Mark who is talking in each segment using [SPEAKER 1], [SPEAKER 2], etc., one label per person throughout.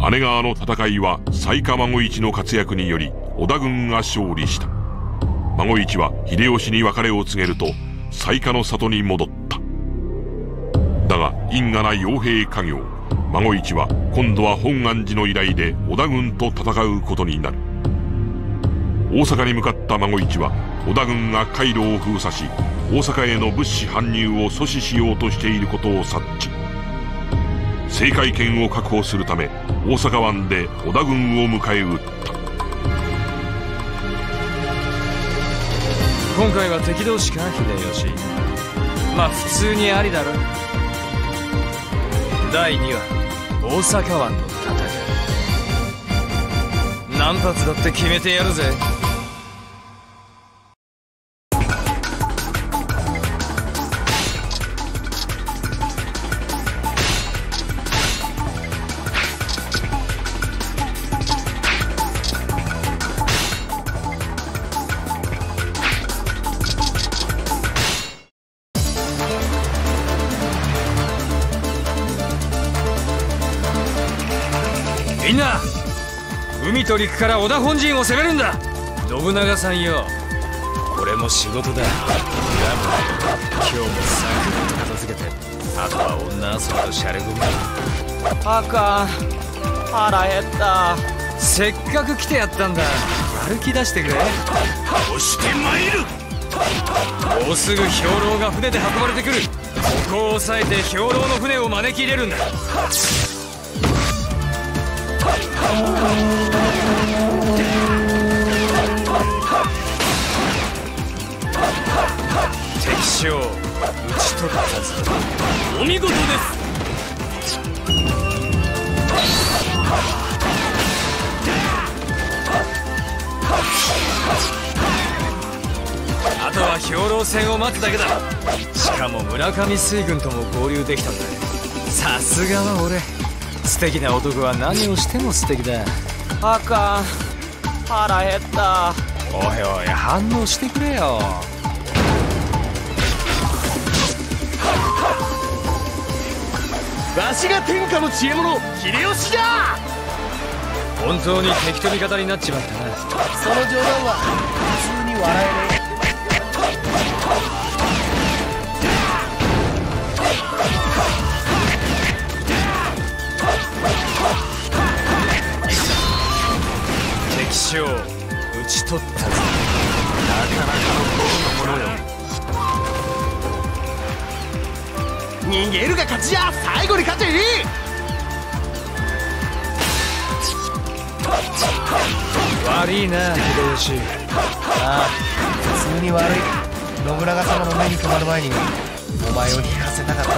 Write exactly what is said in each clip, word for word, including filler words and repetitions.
[SPEAKER 1] 姉川の戦いは雑賀孫一の活躍により織田軍が勝利した。孫一は秀吉に別れを告げると雑賀の里に戻った。だが因果な傭兵家業、孫一は今度は本願寺の依頼で織田軍と戦うことになる。大阪に向かった孫一は織田軍が海路を封鎖し、大阪への物資搬入を阻止しようとしていることを察知。制海権を確保するため大阪湾で織田軍を迎え撃った。
[SPEAKER 2] 今回は敵同士か秀吉。まあ普通にありだろ。だいにわ大阪湾の戦い、何発だって決めてやるぜ。みんな、海と陸から織田本陣を攻めるんだ。信長さんよ、これも仕事だ。だが今日もサクッと片付けて、あとは女遊びとシャレ込み。あかん、腹減った。せっかく来てやったんだ、歩き出してくれ。押して参る。もうすぐ兵糧が船で運ばれてくる。ここを押さえて兵糧の船を招き入れるんだ。敵将討ち取ったぞ。お見事です。あとは兵糧戦を待つだけだ。しかも村上水軍とも合流できたんだ。さすがは俺。素敵な男は何をしても素敵だ。あかん、腹減った。おいおい、反応してくれよ。
[SPEAKER 3] わしが天下の知恵者秀吉じゃ。
[SPEAKER 2] 本当に敵と味方になっちまったな。
[SPEAKER 3] その冗談は普通に笑えねえ。
[SPEAKER 2] 敵将討ち取ったぞ。なかなかのものよ。
[SPEAKER 3] 逃げるが勝ちじゃ。最後に勝て。
[SPEAKER 2] 悪いな秀吉。
[SPEAKER 3] ああ、普通に悪い。信長様の目に留まる前にお前を引かせたかった。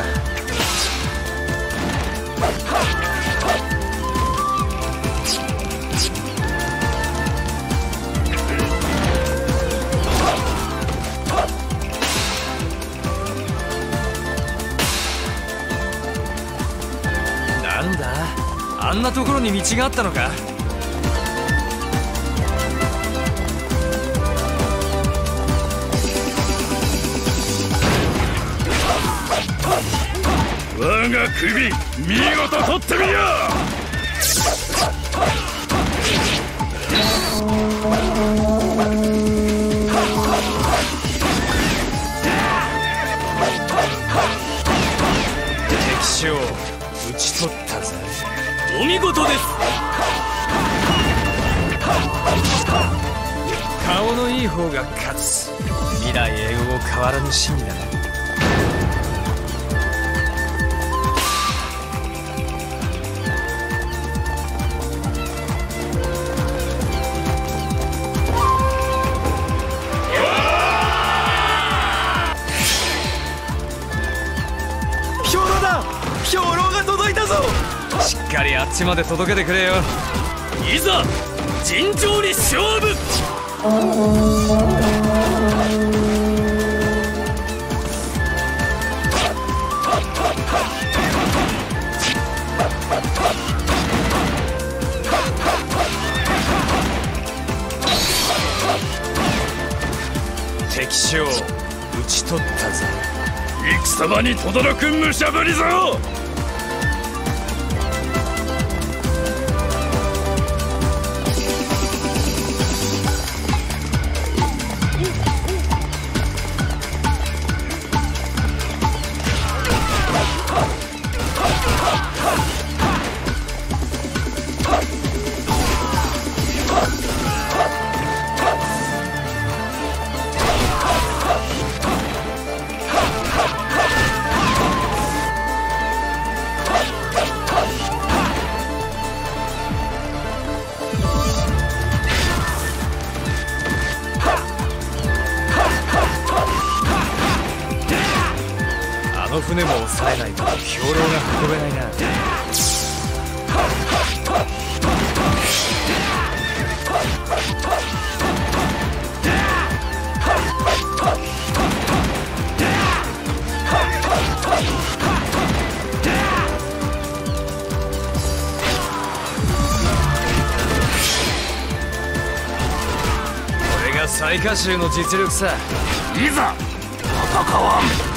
[SPEAKER 2] なんだ、あんなところに道があったのか。
[SPEAKER 4] 我が首見事取ってみよう。
[SPEAKER 2] 敵将討ち取ったぜ。
[SPEAKER 4] お見事です。
[SPEAKER 2] 顔のいい方が勝つ。未来永劫を変わらぬ真理だな。
[SPEAKER 3] 兵糧が届いたぞ。
[SPEAKER 2] しっかりあっちまで届けてくれよ。
[SPEAKER 4] いざ尋常に勝負。
[SPEAKER 2] 敵将討ち取ったぞ。
[SPEAKER 4] 戦場に轟く武者ぶりぞ。
[SPEAKER 2] 船も抑えないと兵糧が運べないな。これが雑賀衆の実力さ。
[SPEAKER 4] いざ戦わん。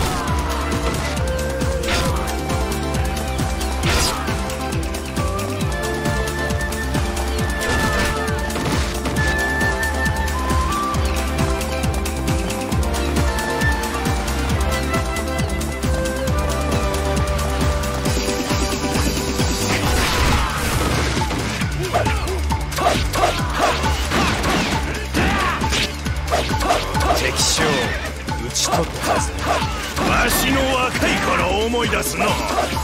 [SPEAKER 2] 敵将討ち取ったぜ。
[SPEAKER 4] わしの若い頃を思い出すの。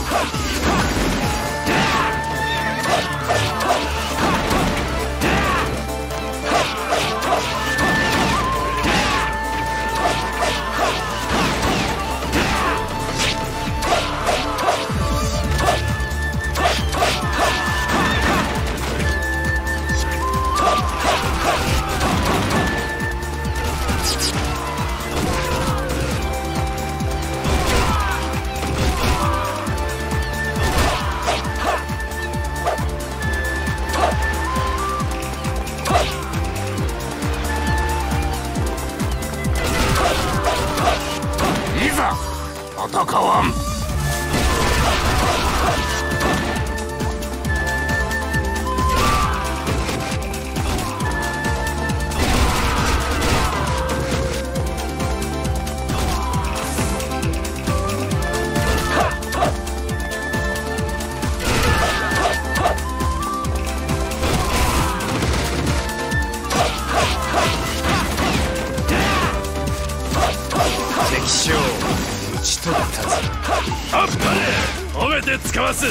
[SPEAKER 4] 戦わん。
[SPEAKER 2] 敵将討ち取ったぜ。
[SPEAKER 4] あっぱれ褒めて使わす。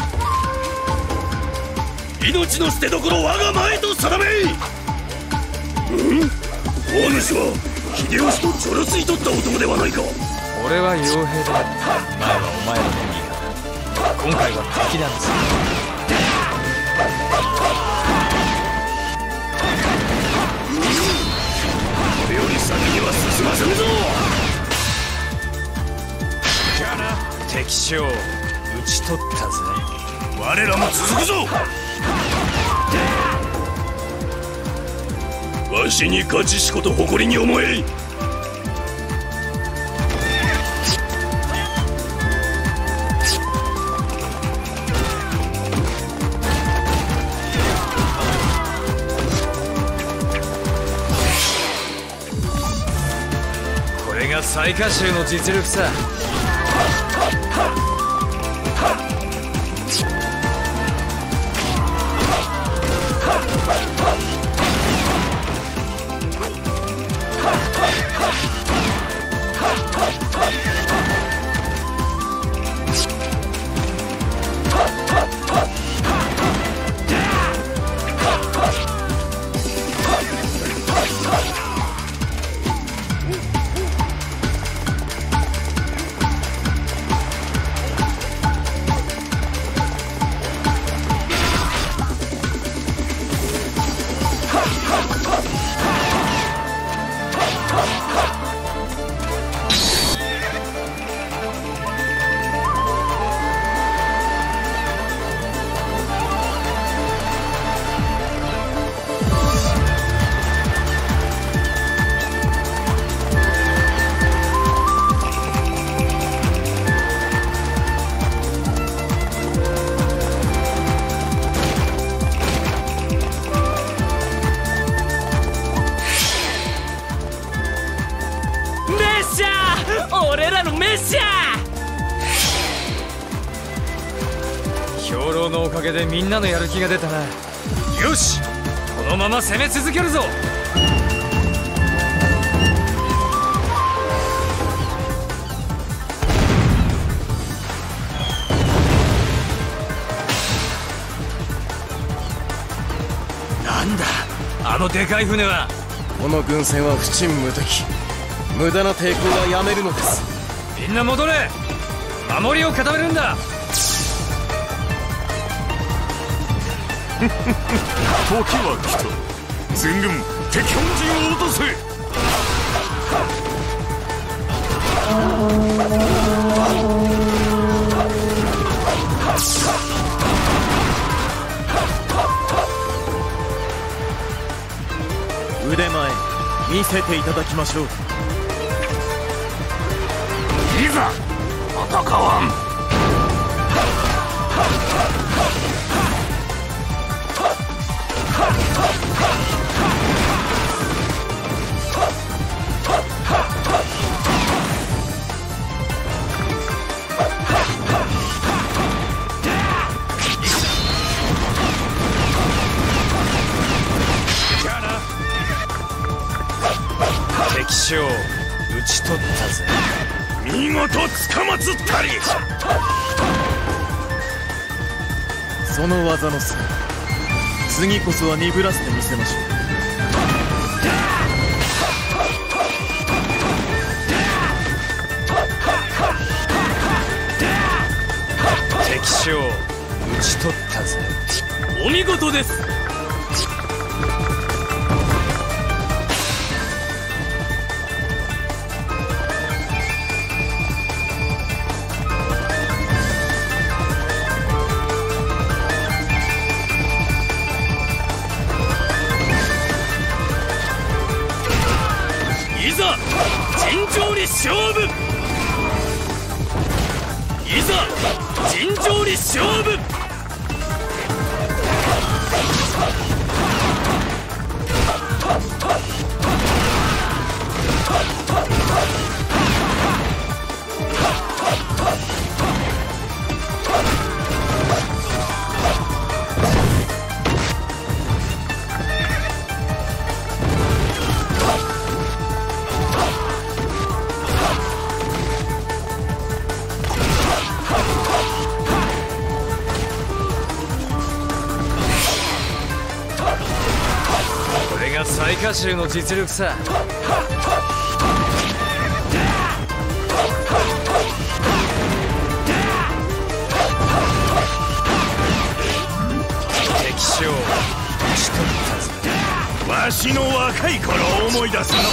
[SPEAKER 4] 命の捨てどころ我が前と定め。うんお主は秀吉とちょろついとった男ではないか。
[SPEAKER 2] 俺は傭兵で、前はお前のミーハー。今回は敵なんです。
[SPEAKER 4] これより先には進ませんぞ。
[SPEAKER 2] 敵将討ち取ったぜ。
[SPEAKER 4] 我らも続くぞ。わしに勝ちしこと誇りに思え。
[SPEAKER 2] これが雑賀衆の実力さ。
[SPEAKER 4] 俺らのメッシャ
[SPEAKER 2] ー。兵糧のおかげでみんなのやる気が出たな。よし、このまま攻め続けるぞ。なんだあのでかい船は。
[SPEAKER 3] この軍船は不沈無敵。無駄な抵抗はやめるのです。
[SPEAKER 2] みんな戻れ。守りを固めるんだ。
[SPEAKER 4] 時は来た。全軍敵本陣を落とせ。
[SPEAKER 5] 腕前見せていただきましょう。
[SPEAKER 4] いざ戦わん。
[SPEAKER 2] 敵将討ち取ったぜ。
[SPEAKER 4] 見事捕まつったり。
[SPEAKER 5] その技の差、次こそは鈍らせてみせましょう。
[SPEAKER 2] 敵将討ち取ったぜ。
[SPEAKER 5] お見事です。
[SPEAKER 4] いざ尋常に勝負。いざ尋常に勝負。
[SPEAKER 2] これが雑賀衆の実力さ。敵将討ち取ったぜ。
[SPEAKER 4] わしの若い頃を思い出すの。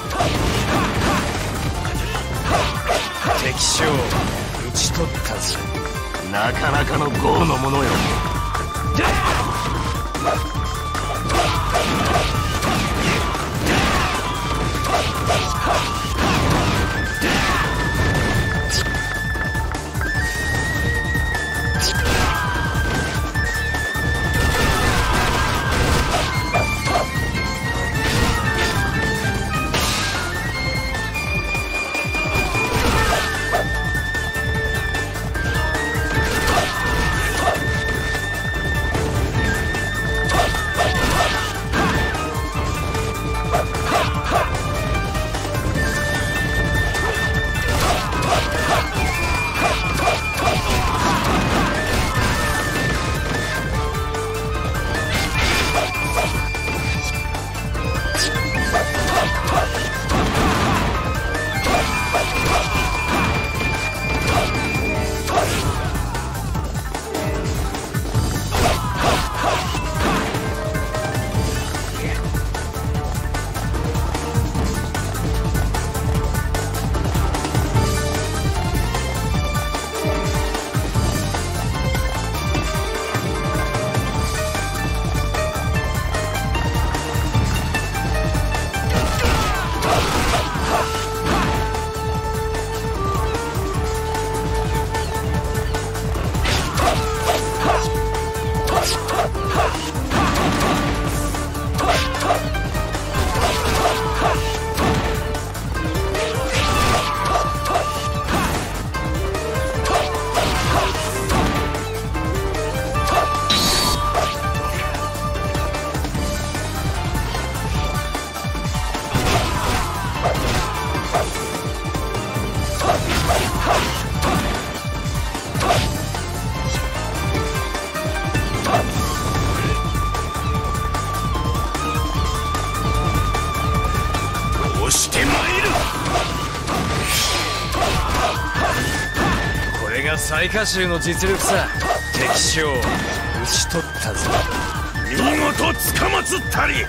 [SPEAKER 2] 敵将討ち取ったぜ。
[SPEAKER 4] なかなかの豪のものよ。押してまいる。
[SPEAKER 2] れが雑賀衆の実力さ。敵将討ち取ったぞ。
[SPEAKER 4] 見事つかまつったり。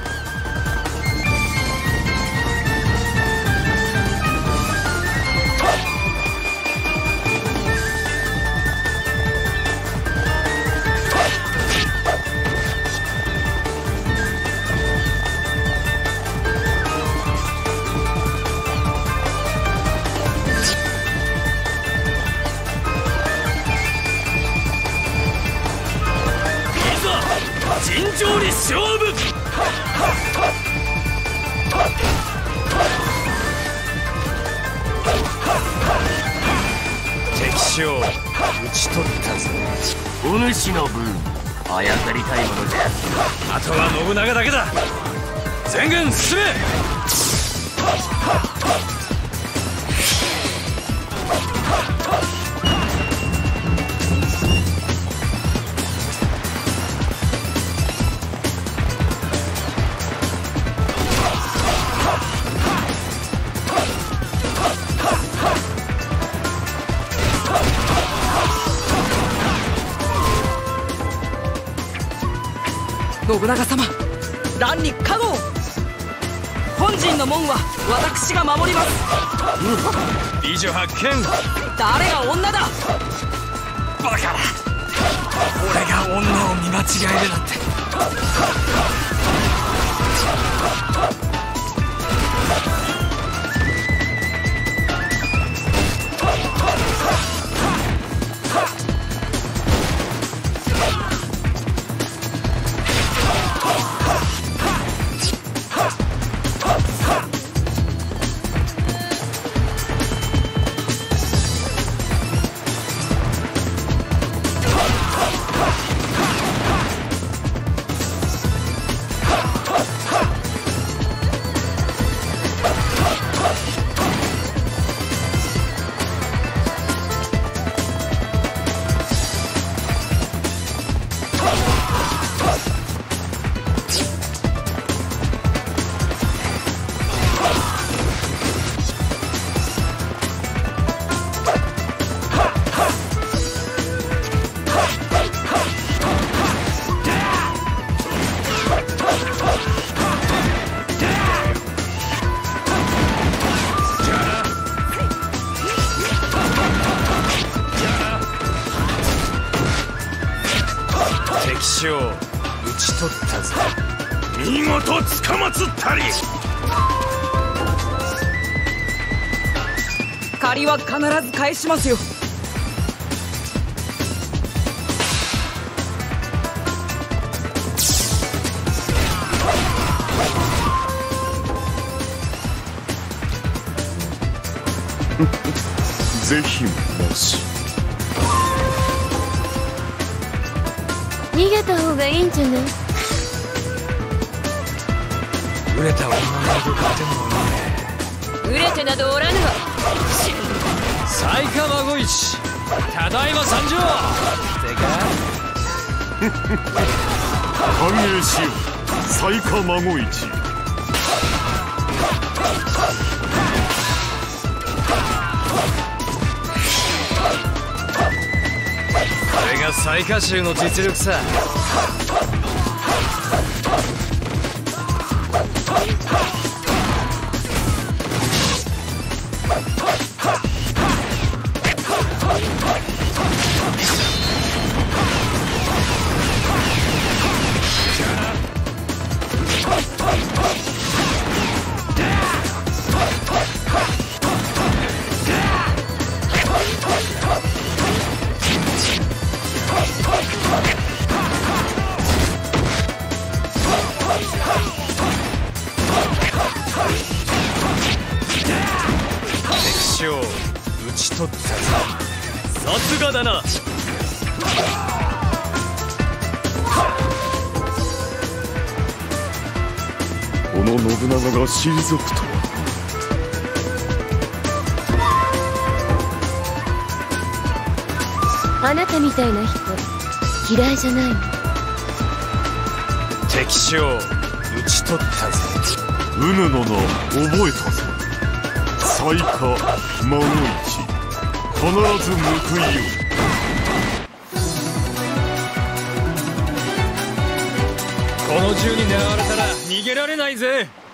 [SPEAKER 4] 尋常に勝負。
[SPEAKER 2] 敵将討ち取ったぞ。
[SPEAKER 3] お主の分あやかりたいものじゃ。
[SPEAKER 2] あとは信長だけだ。全軍進め。
[SPEAKER 6] 信長様、乱に加護。本陣の門は私が守ります。
[SPEAKER 2] 美女発見。
[SPEAKER 6] 誰が女だ。
[SPEAKER 2] バカだ。俺が女を見間違えるなんて。敵将討ち取ったぞ。
[SPEAKER 4] 見事つかまつったり。
[SPEAKER 6] 借りは必ず返しますよ。
[SPEAKER 5] ぜひもし
[SPEAKER 7] 逃げた方がいいんじゃない。
[SPEAKER 2] 売れた女のどこでも
[SPEAKER 7] 売れてなどおらぬわ。
[SPEAKER 2] 雑賀孫一、ただいま参上。てか
[SPEAKER 5] 歓迎しよう雑賀孫一。
[SPEAKER 2] これが雑賀衆の実力さ。敵将討ち取ったぞ。さすがだな。
[SPEAKER 5] この信長が退くとは。
[SPEAKER 7] あなたみたいな人嫌いじゃないの。
[SPEAKER 2] 敵将討ち取ったぞ。
[SPEAKER 5] うぬの名覚えたぞ。雑賀孫一。
[SPEAKER 4] ず報いよう。
[SPEAKER 2] この銃に狙われたら逃げられないぜ。